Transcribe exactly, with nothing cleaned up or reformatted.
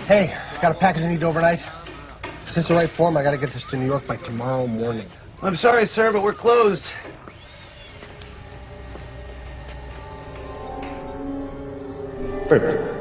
Hey, got a package I need overnight. Is this the right form? I gotta get this to New York by tomorrow morning. I'm sorry, sir, but we're closed. Wait a minute.